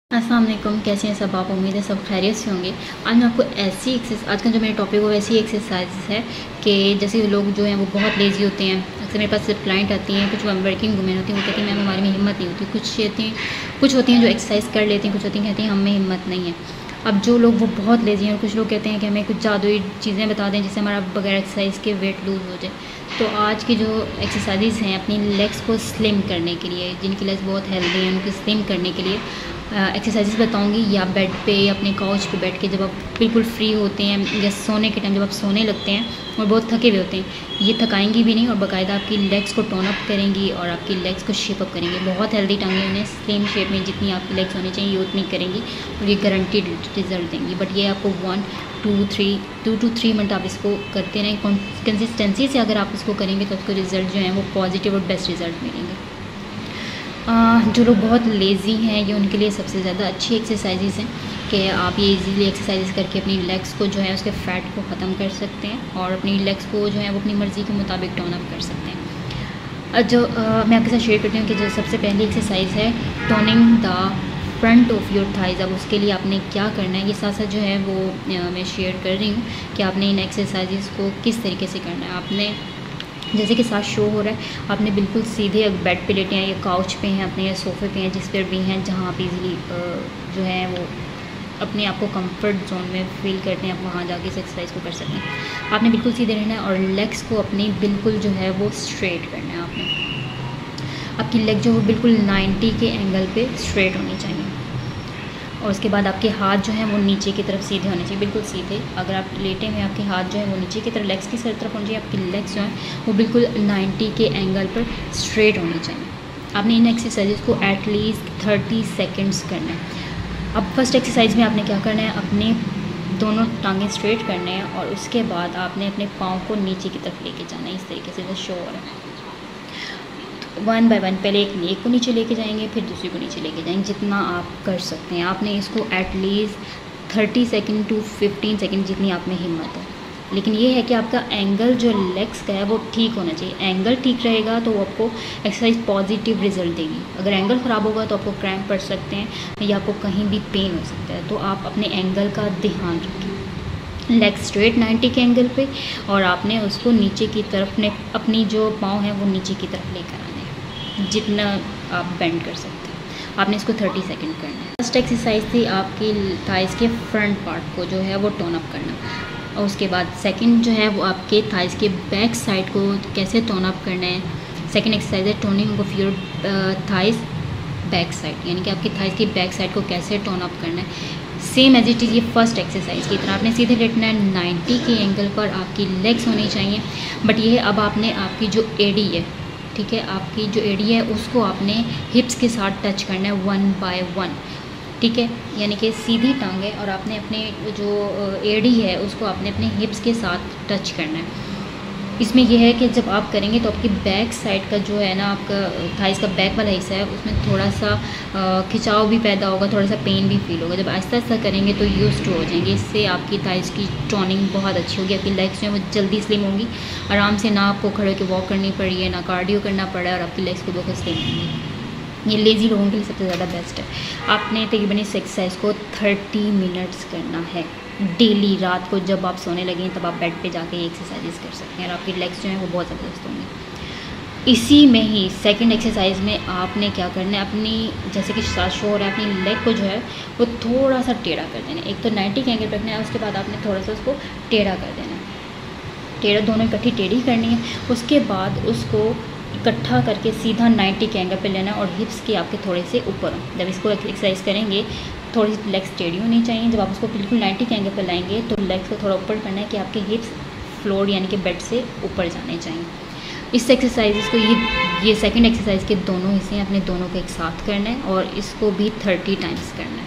अस्सलाम वालेकुम, कैसे हैं सब आप। उम्मीद है सब खैरियत से होंगे। आज मैं आपको ऐसी एक्सरसाइज, आज का जो मेरा टॉपिक है ऐसी एक्सरसाइज है कि जैसे लोग जो हैं वो बहुत लेज़ी होते हैं। अक्सर मेरे पास सिर्फ क्लाइंट आती हैं, कुछ वर्किंग वुमेन होती हैं, वो कहती हैं मैम हमारे में हिम्मत नहीं होती। कुछ होती हैं जो एक्सरसाइज कर लेती हैं, कुछ होती हैं कहती हैं हमें हिम्मत नहीं है। अब जो लोग वो बहुत लेज़ी हैं और कुछ लोग कहते हैं कि हमें कुछ जादुई चीज़ें बता दें जिससे हमारा बगैर एक्सरसाइज के वेट लूज़ हो जाए। तो आज की जो एक्सरसाइजेज़ हैं अपनी लेग्स को स्लिम करने के लिए, जिनकी लेग्स बहुत हेल्दी हैं उनको स्लिम करने के लिए एक्सरसाइजेस बताऊंगी। या बेड पे या अपने काउच पे बैठ के जब आप बिल्कुल फ्री होते हैं या सोने के टाइम जब आप सोने लगते हैं और बहुत थके हुए होते हैं, ये थकाएंगी भी नहीं और बाकायदा आपकी लेग्स को टोन अप करेंगी और आपकी लेग्स को शेप अप करेंगी। बहुत हेल्दी टांगें उन्हें सेम शेप में जितनी आपकी लेग्स होनी चाहिए ये उतनी करेंगी और ये गारंटीड रिजल्ट देंगी। बट ये आपको 2 to 3 मिनट आप इसको करते रहें कंसिस्टेंसी से। अगर आप इसको करेंगे तो आपको रिज़ल्ट जो है वो पॉजिटिव और बेस्ट रिज़ल्ट मिलेंगे। जो लोग बहुत लेज़ी हैं ये उनके लिए सबसे ज़्यादा अच्छी एक्सरसाइजेज़ हैं कि आप ये इजीली एक्सरसाइजेस करके अपनी लेग्स को जो है उसके फ़ैट को ख़त्म कर सकते हैं और अपनी लेग्स को जो है वो अपनी मर्ज़ी के मुताबिक टोन अप कर सकते हैं। मैं आपके साथ शेयर करती हूँ कि जो सबसे पहली एक्सरसाइज है toning the front of your thighs. अब उसके लिए आपने क्या करना है ये साथ साथ जो है वो मैं शेयर कर रही हूँ कि आपने इन एक्सरसाइजेस को किस तरीके से करना है। आपने जैसे कि साथ शो हो रहा है, आपने बिल्कुल सीधे बेड पे लेटे हैं या काउच पे हैं अपने या सोफ़े पे हैं, जिस पर भी हैं जहाँ आप इजीली जो है वो अपने आप को कंफर्ट जोन में फील करते हैं, आप वहाँ जाके इस एक्सरसाइज को कर सकते हैं। आपने बिल्कुल सीधे रहना है और लेग्स को अपनी बिल्कुल जो है वो स्ट्रेट करना है। आपकी लेग जो वो बिल्कुल 90 के एंगल पे स्ट्रेट होनी चाहिए और उसके बाद आपके हाथ जो हैं वो नीचे की तरफ सीधे होने चाहिए, बिल्कुल सीधे। अगर आप लेटे हैं आपके हाथ जो है वो नीचे की तरफ लेग्स की तरफ होनी चाहिए। आपकी लेग्स जो हैं वो बिल्कुल 90 के एंगल पर स्ट्रेट होनी चाहिए। आपने इन एक्सरसाइजेस को एटलीस्ट 30 सेकेंड्स करना है। अब फर्स्ट एक्सरसाइज में आपने क्या करना है, अपने दोनों टांगें स्ट्रेट करने हैं और उसके बाद आपने अपने पाँव को नीचे की तरफ लेके जाना है। इस तरीके से जो शो हो रहा है, 1 बाय 1 पहले एक को नीचे लेके जाएंगे फिर दूसरी को नीचे लेके जाएंगे, जितना आप कर सकते हैं। आपने इसको एटलीस्ट 30 सेकंड टू 15 सेकंड जितनी आप में हिम्मत है। लेकिन ये है कि आपका एंगल जो लेग्स का है वो ठीक होना चाहिए। एंगल ठीक रहेगा तो वो आपको एक्सरसाइज पॉजिटिव रिजल्ट देगी। अगर एंगल ख़राब होगा तो आपको क्रैम्प पड़ सकते हैं या आपको कहीं भी पेन हो सकता है। तो आप अपने एंगल का ध्यान रखें। लेग स्ट्रेट 90 के एंगल पे और आपने उसको नीचे की तरफ अपनी जो पाँव है वो नीचे की तरफ लेकर आना है, जितना आप बेंड कर सकते हैं। आपने इसको 30 सेकंड करना है। फर्स्ट एक्सरसाइज थी आपकी थाइज़ के फ्रंट पार्ट को जो है वो टोन अप करना और उसके बाद सेकंड जो है वो आपके थाइज़ के बैक साइड को कैसे टोन अप करना है। सेकंड एक्सरसाइज है toning of your thighs back side, यानी कि आपकी थाइज़ की बैक साइड को कैसे टोन अप करना है। सेम एज इट इज़ ये फर्स्ट एक्सरसाइज की तरह आपने सीधे लेटना है। 90 के एंगल पर आपकी लेग्स होनी चाहिए। बट ये है अब आपने आपकी जो एडी है, ठीक है, आपकी जो एडी है उसको आपने हिप्स के साथ टच करना है 1 बाय 1, ठीक है। यानी कि सीधी टांगें और आपने अपने जो एडी है उसको आपने अपने हिप्स के साथ टच करना है। इसमें यह है कि जब आप करेंगे तो आपकी बैक साइड का जो है ना आपका थाइज़ का बैक वाला हिस्सा है उसमें थोड़ा सा खिंचाव भी पैदा होगा, थोड़ा सा पेन भी फील होगा। जब आहिस्ता आहिस्ता करेंगे तो यूज्ड टू हो जाएंगे। इससे आपकी थाइज़ की टोनिंग बहुत अच्छी होगी। आपकी लेग्स जो है वो जल्दी स्लिम होंगी आराम से, ना आपको खड़े होकर वॉक करनी पड़ी है ना कार्डियो करना पड़ा है और आपकी लेग्स को बहुत स्लिम होंगी। ये लेज़ी लोगों के लिए सबसे ज़्यादा बेस्ट है। आपने तकरीबन इस एक्सरसाइज को 30 मिनट्स करना है डेली। रात को जब आप सोने लगें तब आप बेड पे जाके ये एक्सरसाइजेस कर सकते हैं और आपकी लेग्स जो हैं वो बहुत ज़बरदस्त होंगी। इसी में ही सेकंड एक्सरसाइज में आपने क्या करना है, अपनी जैसे कि साथ शो हो रहा है अपनी लेग को जो है वो थोड़ा सा टेढ़ा कर देना है। एक तो 90 के एंगल पर रखना है, उसके बाद आपने थोड़ा सा उसको टेढ़ा कर देना है। टेढ़ा दोनों इकट्ठी टेढ़ी करनी है। उसके बाद उसको इकट्ठा करके सीधा 90 के एंगल पे लेना है और हिप्स के आपके थोड़े से ऊपर। जब इसको एक्सरसाइज करेंगे थोड़ी सी लेग्स टेढ़ी होनी चाहिए। जब आप उसको बिल्कुल 90 के एंगल पे लाएंगे तो लेग्स को थोड़ा ऊपर करना है कि आपके हिप्स फ्लोर यानी कि बेड से ऊपर जाने चाहिए। इस एक्सरसाइज को ये सेकंड एक्सरसाइज के दोनों हिस्से हैं, अपने दोनों को एक साथ करना है और इसको भी 30 टाइम्स करना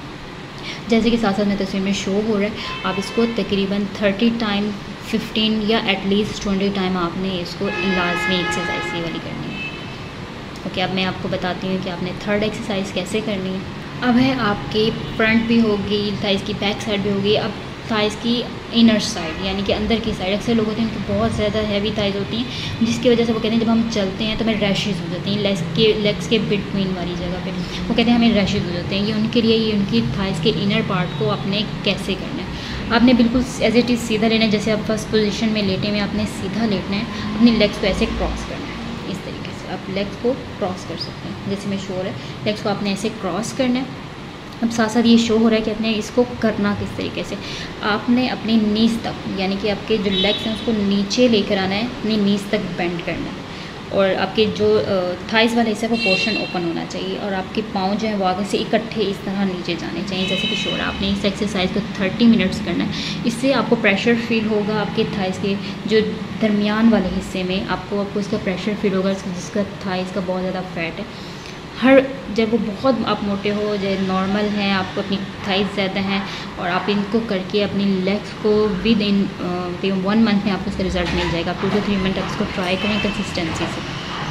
है। जैसे कि साथ साथ में तस्वीर में शो हो रहा है, आप इसको तकरीबन 30 टाइम 15 या एटलीस्ट 20 टाइम आपने इसको लाजमी एक्सरसाइज ये वाली करनी है। ओके, अब मैं आपको बताती हूँ कि आपने थर्ड एक्सरसाइज कैसे करनी है। अब है आपके फ्रंट भी होगी, थाइज़ की बैक साइड भी होगी। अब थाइस की इनर साइड यानी कि अंदर की साइड। अक्सर लोग होते हैं उनकी बहुत ज़्यादा हैवी थाइस होती हैं, जिसकी वजह से वो कहते हैं जब हम चलते हैं तो हमें रैशेज़ हो जाती हैं लेग्स के बिटवीन वाली जगह पे, वो कहते हैं हमें रैशेज़ हो जाते हैं। ये उनके लिए, ये उनकी थाइस के इनर पार्ट को आपने कैसे करना है, आपने बिल्कुल एज इट इज़ सीधा लेना है। जैसे आप फर्स्ट पोजीशन में लेटे में आपने सीधा लेटना है, अपनी लेग्स को ऐसे क्रॉस करना है। इस तरीके से आप लेग्स को क्रॉस कर सकते हैं, जैसे मैं शो हो रहा है, लेग्स को आपने ऐसे क्रॉस करना है। अब साथ साथ ये शो हो रहा है कि आपने इसको करना किस तरीके से, आपने अपनी नीज़ तक यानी कि आपके जो लेग्स हैं उसको नीचे लेकर आना है, अपनी नीज़ तक बेंड करना है, और आपके जो थाइस वाला हिस्सा है वो पोर्शन ओपन होना चाहिए, और आपके पाँव जो है वो आगे से इकट्ठे इस तरह नीचे जाने चाहिए, जैसे कि शो रहा है। आपने इस एक्सरसाइज को 30 मिनट्स करना है। इससे आपको प्रेशर फील होगा आपके थाइस के जो दरमियान वाले हिस्से में, आपको इसका प्रेशर फील होगा, जिसका थाइस का बहुत ज़्यादा फैट है। जब वो बहुत आप मोटे हो, जब नॉर्मल हैं, आपको अपनी थाइस ज़्यादा हैं, और आप इनको करके अपनी लेग्स को विद इन 1 मंथ में आपको इसका रिजल्ट मिल जाएगा। 2 to 3 मिनट आप इसको ट्राई करें कंसिस्टेंसी से।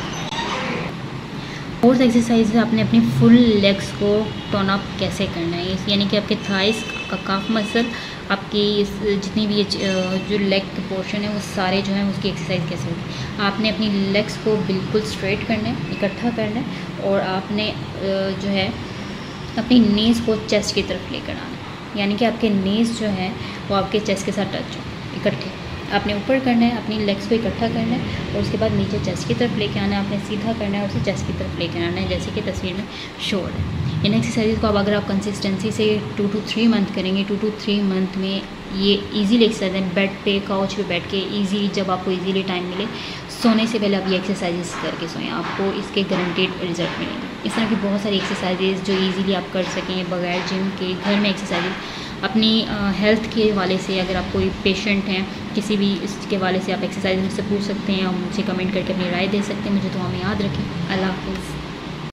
फोर्थ एक्सरसाइज है आपने अपनी फुल लेग्स को टर्न अप कैसे करना है, यानी कि आपके थाइस का काफ मसल, आपकी जितनी भी जो लेग के पोर्शन है वो सारे जो हैं उसकी एक्सरसाइज कैसे होगी। आपने अपनी लेग्स को बिल्कुल स्ट्रेट करना है, इकट्ठा करना है, और आपने जो है अपनी नीज़ को चेस्ट की तरफ लेकर आना है, यानी कि आपके नीज़ जो है वो आपके चेस्ट के साथ टच हो, इकट्ठे आपने ऊपर करना है, अपनी लेग्स को इकट्ठा करना है, और उसके बाद नीचे चेस्ट की तरफ लेके आना है, आपने सीधा करना है और उसे चेस्ट की तरफ लेके आना है, जैसे कि तस्वीर में शो है। इन एक्सरसाइज को अब अगर आप कंसिस्टेंसी से 2 to 3 मंथ करेंगे, 2 to 3 मंथ में ये इजीली एक्सरसाइज है, बेड पे काउच पे बैठ के इजीली, जब आपको इजीली टाइम मिले, सोने से पहले आप ये एक्सरसाइजेस करके सोएं, आपको इसके गारंटेड रिजल्ट मिलेंगे। इस तरह की बहुत सारी एक्सरसाइजेज जो इजीली आप कर सकें बगैर जिम के, घर में एक्सरसाइजेज। अपनी हेल्थ के हवाले से अगर आप कोई पेशेंट हैं, किसी भी इसके हवाले से आप एक्सरसाइज मुझसे पूछ सकते हैं, और मुझे कमेंट करके अपनी राय दे सकते हैं। मुझे दुआ में याद रखें। अल्लाह हाफ़िज़।